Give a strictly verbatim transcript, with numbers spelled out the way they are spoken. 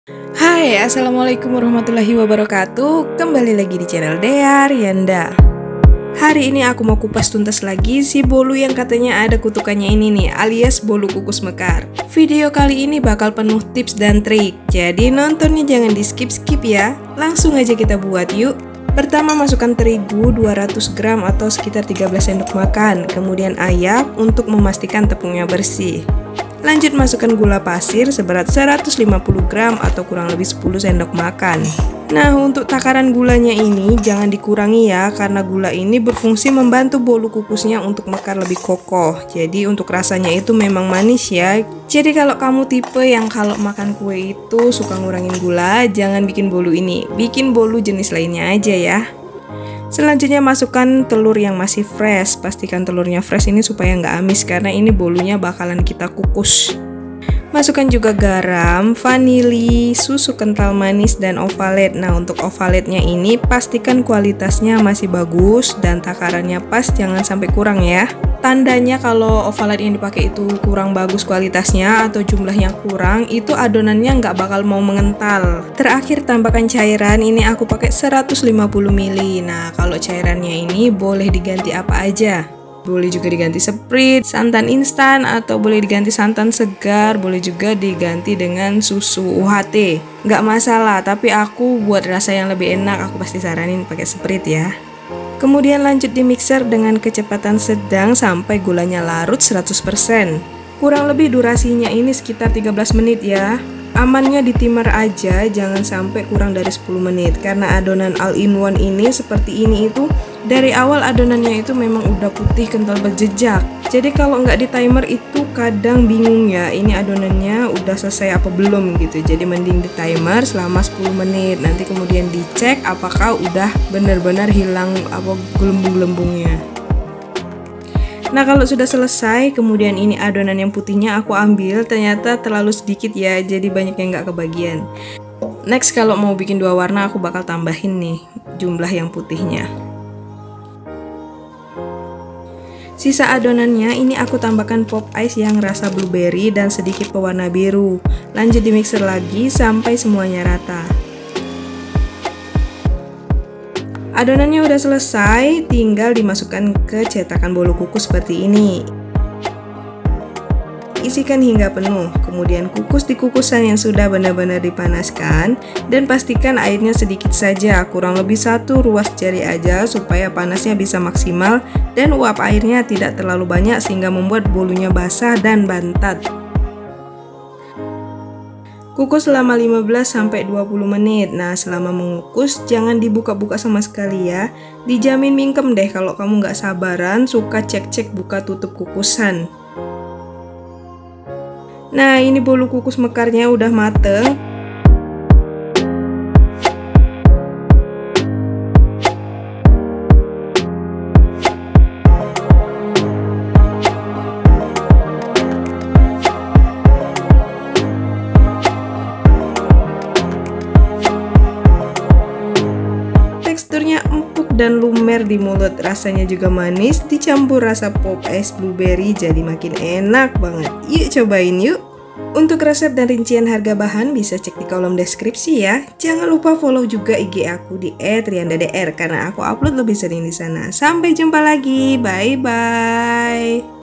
Hai, assalamualaikum warahmatullahi wabarakatuh. Kembali lagi di channel Dea Rianda. Hari ini aku mau kupas tuntas lagi si bolu yang katanya ada kutukannya ini nih, alias bolu kukus mekar. Video kali ini bakal penuh tips dan trik, jadi nontonnya jangan di skip-skip ya. Langsung aja kita buat yuk. Pertama, masukkan terigu dua ratus gram atau sekitar tiga belas sendok makan. Kemudian ayak untuk memastikan tepungnya bersih. Lanjut masukkan gula pasir seberat seratus lima puluh gram atau kurang lebih sepuluh sendok makan. Nah, untuk takaran gulanya ini jangan dikurangi ya, karena gula ini berfungsi membantu bolu kukusnya untuk mekar lebih kokoh. Jadi untuk rasanya itu memang manis ya. Jadi kalau kamu tipe yang kalau makan kue itu suka ngurangin gula, jangan bikin bolu ini, bikin bolu jenis lainnya aja ya. Selanjutnya masukkan telur yang masih fresh. Pastikan telurnya fresh ini supaya nggak amis, karena ini bolunya bakalan kita kukus. Masukkan juga garam, vanili, susu kental manis, dan ovalet. Nah, untuk ovaletnya ini pastikan kualitasnya masih bagus dan takarannya pas, jangan sampai kurang ya. Tandanya kalau ovalet yang dipakai itu kurang bagus kualitasnya atau jumlahnya kurang, itu adonannya nggak bakal mau mengental. Terakhir tambahkan cairan, ini aku pakai seratus lima puluh mililiter. Nah, kalau cairannya ini boleh diganti apa aja. Boleh juga diganti Sprite, santan instan, atau boleh diganti santan segar, boleh juga diganti dengan susu U H T. Nggak masalah, tapi aku buat rasa yang lebih enak, aku pasti saranin pakai Sprite ya. Kemudian lanjut di mixer dengan kecepatan sedang sampai gulanya larut seratus persen. Kurang lebih durasinya ini sekitar tiga belas menit ya. Amannya di timer aja, jangan sampai kurang dari sepuluh menit, karena adonan all-in-one ini seperti ini itu dari awal adonannya itu memang udah putih kental berjejak. Jadi kalau nggak di timer itu kadang bingung ya, ini adonannya udah selesai apa belum gitu. Jadi mending di timer selama sepuluh menit, nanti kemudian dicek apakah udah benar-benar hilang apa gelembung-gelembungnya. Nah, kalau sudah selesai, kemudian ini adonan yang putihnya aku ambil, ternyata terlalu sedikit ya, jadi banyak yang nggak kebagian. Next, kalau mau bikin dua warna, aku bakal tambahin nih jumlah yang putihnya. Sisa adonannya ini aku tambahkan pop ice yang rasa blueberry dan sedikit pewarna biru. Lanjut di mixer lagi sampai semuanya rata. Adonannya udah selesai, tinggal dimasukkan ke cetakan bolu kukus seperti ini. Isikan hingga penuh, kemudian kukus di kukusan yang sudah benar-benar dipanaskan, dan pastikan airnya sedikit saja, kurang lebih satu ruas jari aja supaya panasnya bisa maksimal dan uap airnya tidak terlalu banyak sehingga membuat bolunya basah dan bantat. Kukus selama lima belas sampai dua puluh menit. Nah, selama mengukus jangan dibuka-buka sama sekali ya. Dijamin mingkem deh kalau kamu nggak sabaran, suka cek-cek buka tutup kukusan. Nah, ini bolu kukus mekarnya udah mateng. Teksturnya empuk dan lumer di mulut, rasanya juga manis, dicampur rasa pop ice blueberry jadi makin enak banget. Yuk cobain yuk. Untuk resep dan rincian harga bahan bisa cek di kolom deskripsi ya. Jangan lupa follow juga I G aku di et rianda d r karena aku upload lebih sering di sana. Sampai jumpa lagi, bye bye.